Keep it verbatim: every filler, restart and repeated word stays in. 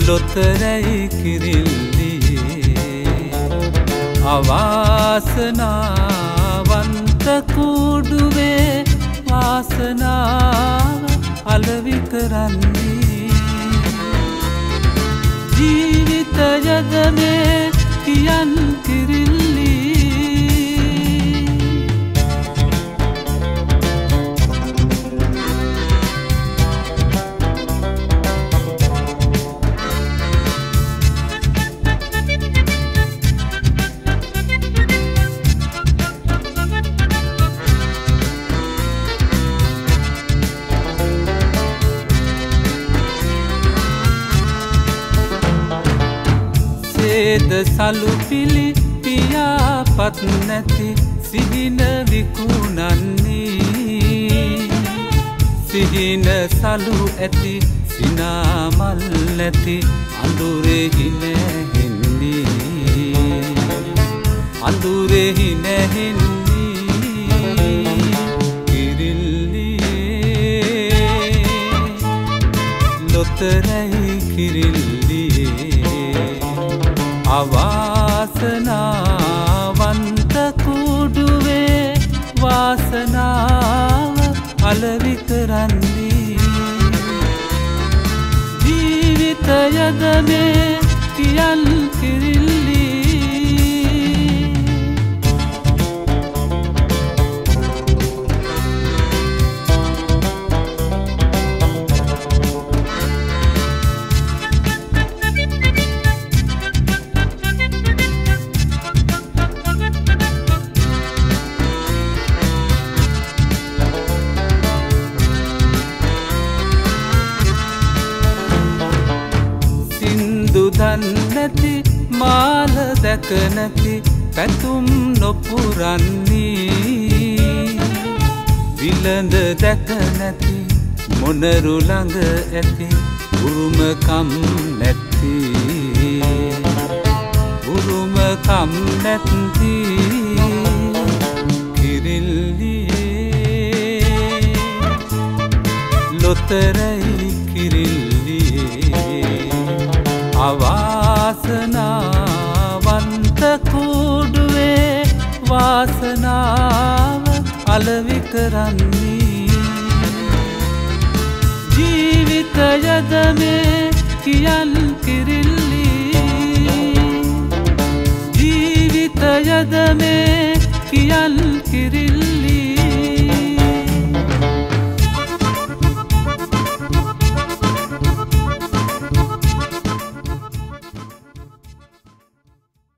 ලොතරැයි කිරිල්ලියේ අවාසනාවන්ත කුඩුවේ වාසනාව අලවි කරන්නේ ජීවිතයද මේ කියන් කිරිල්ලි ද සලු පිලි පියාපත් නැති සිහින විකුණන්නේ සිහින සලු ඇති සිනාමල් නැති අඳුරෙහි නැහෙන්නේ අඳුරෙහි නැහෙන්නේ කිරිල්ලියේ ලොතරැයි කිරිල්ලියේ අවාසනාවන්ත කුඩුවේ වාසනාව අලවි කරන්නේ ජීවිතයද මේ කියන් කිරිල්ලි නැති මාල දැක නැති පැතුම් නොපුරන්නේ විලඳ දැක නැති මොනරු ළඟ ඇති උරුමකම් නැති උරුමකම් නැති කිරිල්ලියේ ලොතරැයි කිරිල්ලියේ අවාසනාවන්ත කුඩුවේ වාසනාව අලවි කරන්නේ ජීවිතයද මේ කියන් කිරිල්ලි ජීවිතයද මේ කියන් කිරිල්ලි